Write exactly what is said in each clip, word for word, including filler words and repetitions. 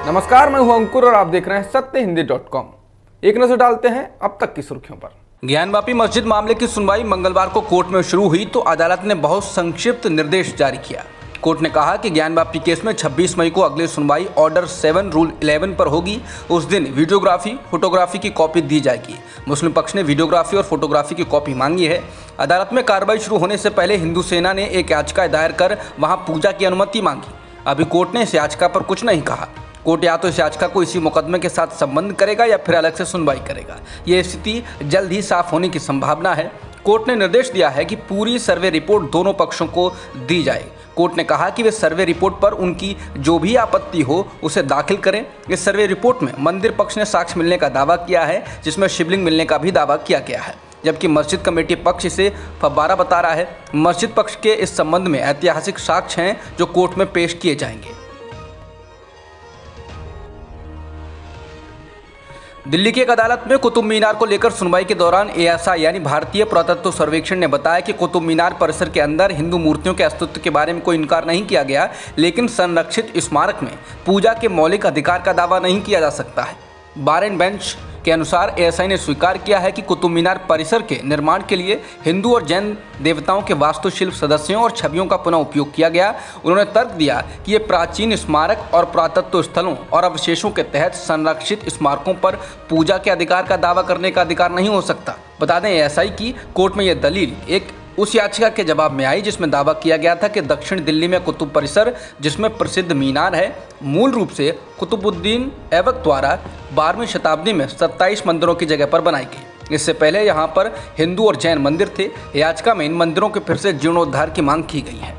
नमस्कार, मैं हूं अंकुर और आप देख रहे हैं सत्य हिंदी डॉट कॉम। एक नजर डालते हैं अब तक की सुर्खियों पर। ज्ञानवापी मस्जिद मामले की सुनवाई मंगलवार को कोर्ट में शुरू हुई तो अदालत ने बहुत संक्षिप्त निर्देश जारी किया। कोर्ट ने कहा कि ज्ञानवापी केस में छब्बीस मई को अगली सुनवाई ऑर्डर सेवन रूल इलेवन पर होगी। उस दिन वीडियोग्राफी फोटोग्राफी की कॉपी दी जाएगी। मुस्लिम पक्ष ने वीडियोग्राफी और फोटोग्राफी की कॉपी मांगी है। अदालत में कार्रवाई शुरू होने से पहले हिंदू सेना ने एक याचिका दायर कर वहां पूजा की अनुमति मांगी। अभी कोर्ट ने इस याचिका पर कुछ नहीं कहा। कोर्ट या तो इस याचिका को इसी मुकदमे के साथ संबंध करेगा या फिर अलग से सुनवाई करेगा। ये स्थिति जल्द ही साफ होने की संभावना है। कोर्ट ने निर्देश दिया है कि पूरी सर्वे रिपोर्ट दोनों पक्षों को दी जाए। कोर्ट ने कहा कि वे सर्वे रिपोर्ट पर उनकी जो भी आपत्ति हो उसे दाखिल करें। इस सर्वे रिपोर्ट में मंदिर पक्ष ने साक्ष्य मिलने का दावा किया है, जिसमें शिवलिंग मिलने का भी दावा किया गया है, जबकि मस्जिद कमेटी पक्ष इसे फव्वारा बता रहा है। मस्जिद पक्ष के इस संबंध में ऐतिहासिक साक्ष्य हैं जो कोर्ट में पेश किए जाएंगे। दिल्ली की एक अदालत में कुतुब मीनार को लेकर सुनवाई के दौरान ए एस आई यानी भारतीय पुरातत्व सर्वेक्षण ने बताया कि कुतुब मीनार परिसर के अंदर हिंदू मूर्तियों के अस्तित्व के बारे में कोई इनकार नहीं किया गया, लेकिन संरक्षित स्मारक में पूजा के मौलिक अधिकार का दावा नहीं किया जा सकता है। बार एंड बेंच के अनुसार ए एस आई ने स्वीकार किया है कि कुतुब मीनार परिसर के निर्माण के लिए हिंदू और जैन देवताओं के वास्तुशिल्प सदस्यों और छवियों का पुनः उपयोग किया गया। उन्होंने तर्क दिया कि ये प्राचीन स्मारक और पुरातत्व स्थलों और अवशेषों के तहत संरक्षित स्मारकों पर पूजा के अधिकार का दावा करने का अधिकार नहीं हो सकता। बता दें, ए एस आई की कोर्ट में यह दलील एक उस याचिका के जवाब में आई जिसमें दावा किया गया था कि दक्षिण दिल्ली में कुतुब परिसर, जिसमें प्रसिद्ध मीनार है, मूल रूप से कुतुबुद्दीन ऐबक द्वारा बारहवीं शताब्दी में सत्ताईस मंदिरों की जगह पर बनाई गई। इससे पहले यहाँ पर हिंदू और जैन मंदिर थे। याचिका में इन मंदिरों के फिर से जीर्णोद्धार की मांग की गई है।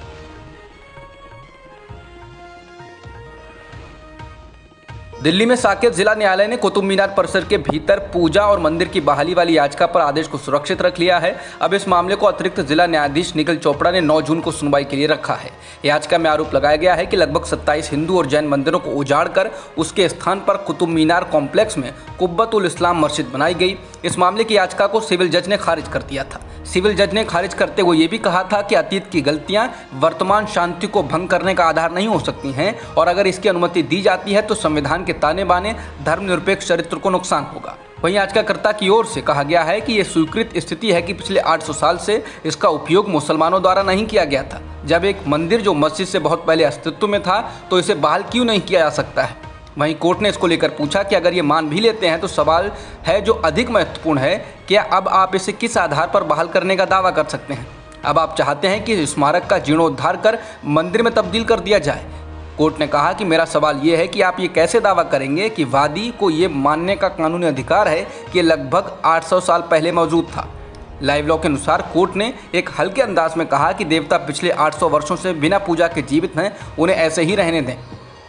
दिल्ली में साकेत जिला न्यायालय ने कुतुब मीनार परिसर के भीतर पूजा और मंदिर की बहाली वाली याचिका पर आदेश को सुरक्षित रख लिया है। अब इस मामले को अतिरिक्त जिला न्यायाधीश निखिल चोपड़ा ने नौ जून को सुनवाई के लिए रखा है। याचिका में आरोप लगाया गया है कि लगभग सत्ताईस हिंदू और जैन मंदिरों को उजाड़ कर उसके स्थान पर कुतुब मीनार कॉम्प्लेक्स में कुब्बतुल इस्लाम मस्जिद बनाई गई। इस मामले की याचिका को सिविल जज ने खारिज कर दिया था। सिविल जज ने खारिज करते हुए ये भी कहा था कि अतीत की गलतियां वर्तमान शांति को भंग करने का आधार नहीं हो सकती हैं और अगर इसकी अनुमति दी जाती है तो संविधान के ताने बाने धर्मनिरपेक्ष चरित्र को नुकसान होगा। वहीं याचिकाकर्ता की ओर से कहा गया है कि यह स्वीकृत स्थिति है कि पिछले आठ सौ साल से इसका उपयोग मुसलमानों द्वारा नहीं किया गया था। जब एक मंदिर जो मस्जिद से बहुत पहले अस्तित्व में था तो इसे बहाल क्यों नहीं किया जा सकता है। वहीं कोर्ट ने इसको लेकर पूछा कि अगर ये मान भी लेते हैं तो सवाल है जो अधिक महत्वपूर्ण है, क्या अब आप इसे किस आधार पर बहाल करने का दावा कर सकते हैं। अब आप चाहते हैं कि स्मारक का जीर्णोद्धार कर मंदिर में तब्दील कर दिया जाए। कोर्ट ने कहा कि मेरा सवाल ये है कि आप ये कैसे दावा करेंगे कि वादी को ये मानने का कानूनी अधिकार है कि लगभग आठ सौ साल पहले मौजूद था। लाइव लॉ के अनुसार कोर्ट ने एक हल्के अंदाज में कहा कि देवता पिछले आठ सौ वर्षों से बिना पूजा के जीवित हैं, उन्हें ऐसे ही रहने दें।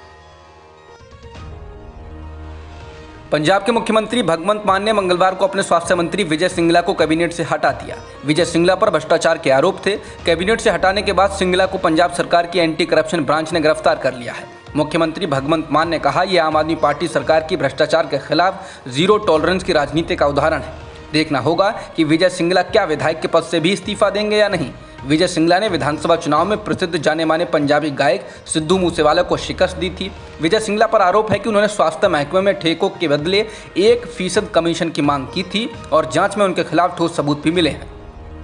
पंजाब के मुख्यमंत्री भगवंत मान ने मंगलवार को अपने स्वास्थ्य मंत्री विजय सिंगला को कैबिनेट से हटा दिया। विजय सिंगला पर भ्रष्टाचार के आरोप थे। कैबिनेट से हटाने के बाद सिंगला को पंजाब सरकार की एंटी करप्शन ब्रांच ने गिरफ्तार कर लिया है। मुख्यमंत्री भगवंत मान ने कहा, यह आम आदमी पार्टी सरकार की भ्रष्टाचार के खिलाफ जीरो टॉलरेंस की राजनीति का उदाहरण है। देखना होगा कि विजय सिंगला क्या विधायक के पद से भी इस्तीफा देंगे या नहीं। विजय सिंगला ने विधानसभा चुनाव में प्रसिद्ध जाने माने पंजाबी गायक सिद्धू मूसेवाला को शिकस्त दी थी। विजय सिंगला पर आरोप है कि उन्होंने स्वास्थ्य महकमे में ठेकों के बदले एक फीसद कमीशन की मांग की थी और जांच में उनके खिलाफ ठोस सबूत भी मिले हैं।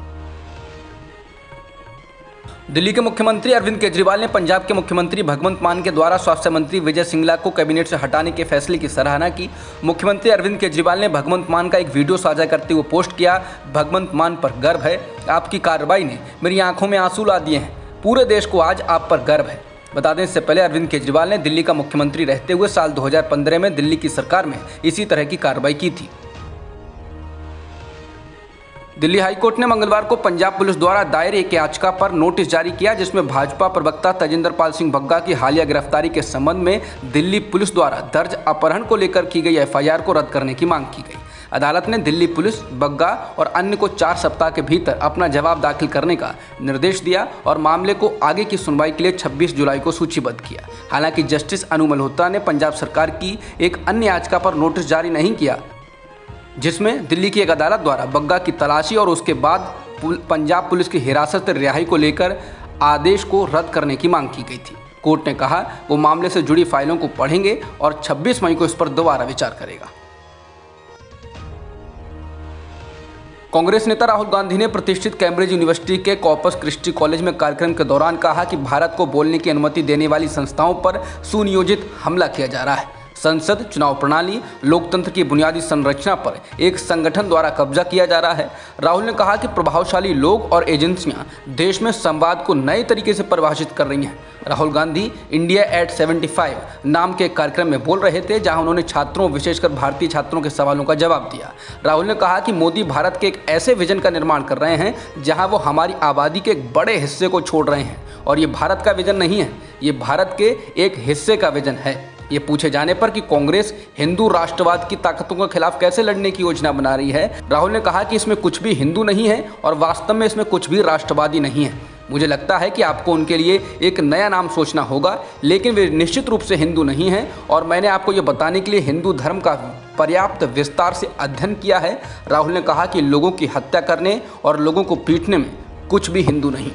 दिल्ली के मुख्यमंत्री अरविंद केजरीवाल ने पंजाब के मुख्यमंत्री भगवंत मान के द्वारा स्वास्थ्य मंत्री विजय सिंगला को कैबिनेट से हटाने के फैसले की सराहना की। मुख्यमंत्री अरविंद केजरीवाल ने भगवंत मान का एक वीडियो साझा करते हुए पोस्ट किया, भगवंत मान पर गर्व है, आपकी कार्रवाई ने मेरी आंखों में आंसू ला दिए हैं, पूरे देश को आज आप पर गर्व है। बता दें, इससे पहले अरविंद केजरीवाल ने दिल्ली का मुख्यमंत्री रहते हुए साल दो हज़ार पंद्रह में दिल्ली की सरकार में इसी तरह की कार्रवाई की थी। दिल्ली हाईकोर्ट ने मंगलवार को पंजाब पुलिस द्वारा दायर एक याचिका पर नोटिस जारी किया, जिसमें भाजपा प्रवक्ता तजिंदर पाल सिंह बग्गा की हालिया गिरफ्तारी के संबंध में दिल्ली पुलिस द्वारा दर्ज अपहरण को लेकर की गई एफ आई आर को रद्द करने की मांग की गई। अदालत ने दिल्ली पुलिस, बग्गा और अन्य को चार सप्ताह के भीतर अपना जवाब दाखिल करने का निर्देश दिया और मामले को आगे की सुनवाई के लिए छब्बीस जुलाई को सूचीबद्ध किया। हालांकि जस्टिस अनु मल्होत्रा ने पंजाब सरकार की एक अन्य याचिका पर नोटिस जारी नहीं किया, जिसमें दिल्ली की एक अदालत द्वारा बग्गा की तलाशी और उसके बाद पंजाब पुलिस की हिरासत रिहाई को लेकर आदेश को रद्द करने की मांग की गई थी। कोर्ट ने कहा वो मामले से जुड़ी फाइलों को पढ़ेंगे और छब्बीस मई को इस पर दोबारा विचार करेगा। कांग्रेस नेता राहुल गांधी ने प्रतिष्ठित कैम्ब्रिज यूनिवर्सिटी के कॉर्पस क्रिस्टी कॉलेज में कार्यक्रम के दौरान कहा कि भारत को बोलने की अनुमति देने वाली संस्थाओं पर सुनियोजित हमला किया जा रहा है। संसद, चुनाव प्रणाली, लोकतंत्र की बुनियादी संरचना पर एक संगठन द्वारा कब्जा किया जा रहा है। राहुल ने कहा कि प्रभावशाली लोग और एजेंसियां देश में संवाद को नए तरीके से परिभाषित कर रही हैं। राहुल गांधी इंडिया एट पचहत्तर नाम के कार्यक्रम में बोल रहे थे, जहां उन्होंने छात्रों, विशेषकर भारतीय छात्रों के सवालों का जवाब दिया। राहुल ने कहा कि मोदी भारत के एक ऐसे विजन का निर्माण कर रहे हैं जहां वो हमारी आबादी के एक बड़े हिस्से को छोड़ रहे हैं, और ये भारत का विजन नहीं है, ये भारत के एक हिस्से का विजन है। ये पूछे जाने पर कि कांग्रेस हिंदू राष्ट्रवाद की ताकतों के खिलाफ कैसे लड़ने की योजना बना रही है, राहुल ने कहा कि इसमें कुछ भी हिंदू नहीं है और वास्तव में इसमें कुछ भी राष्ट्रवादी नहीं है। मुझे लगता है कि आपको उनके लिए एक नया नाम सोचना होगा, लेकिन वे निश्चित रूप से हिंदू नहीं हैं, और मैंने आपको ये बताने के लिए हिंदू धर्म का पर्याप्त विस्तार से अध्ययन किया है। राहुल ने कहा कि लोगों की हत्या करने और लोगों को पीटने में कुछ भी हिंदू नहीं।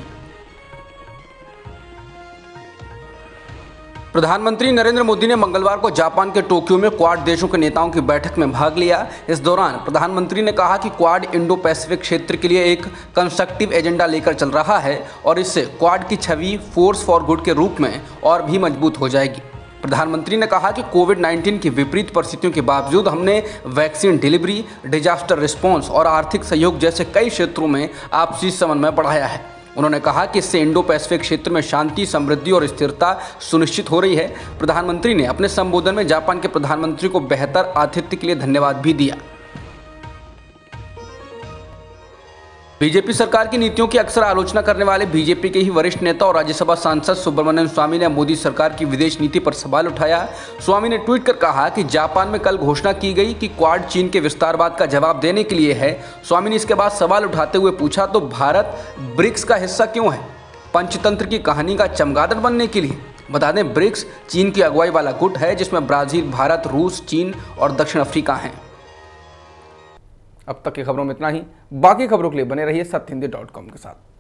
प्रधानमंत्री नरेंद्र मोदी ने मंगलवार को जापान के टोक्यो में क्वाड देशों के नेताओं की बैठक में भाग लिया। इस दौरान प्रधानमंत्री ने कहा कि क्वाड इंडो पैसिफिक क्षेत्र के लिए एक कंस्ट्रक्टिव एजेंडा लेकर चल रहा है और इससे क्वाड की छवि फोर्स फॉर गुड के रूप में और भी मजबूत हो जाएगी। प्रधानमंत्री ने कहा कि कोविड नाइन्टीन की विपरीत परिस्थितियों के बावजूद हमने वैक्सीन डिलीवरी, डिजास्टर रिस्पॉन्स और आर्थिक सहयोग जैसे कई क्षेत्रों में आपसी समन्वय बढ़ाया है। उन्होंने कहा कि इससे इंडो पैसिफिक क्षेत्र में शांति, समृद्धि और स्थिरता सुनिश्चित हो रही है। प्रधानमंत्री ने अपने संबोधन में जापान के प्रधानमंत्री को बेहतर आतिथ्य के लिए धन्यवाद भी दिया। बीजेपी सरकार की नीतियों की अक्सर आलोचना करने वाले बीजेपी के ही वरिष्ठ नेता और राज्यसभा सांसद सुब्रमण्यम स्वामी ने मोदी सरकार की विदेश नीति पर सवाल उठाया। स्वामी ने ट्वीट कर कहा कि जापान में कल घोषणा की गई कि क्वाड चीन के विस्तारवाद का जवाब देने के लिए है। स्वामी ने इसके बाद सवाल उठाते हुए पूछा, तो भारत ब्रिक्स का हिस्सा क्यों है? पंचतंत्र की कहानी का चमगादड़ बनने के लिए? बता दें, ब्रिक्स चीन की अगुवाई वाला गुट है जिसमें ब्राजील, भारत, रूस, चीन और दक्षिण अफ्रीका हैं। अब तक की खबरों में इतना ही। बाकी खबरों के लिए बने रहिए सत्य हिंदी डॉट कॉम के साथ।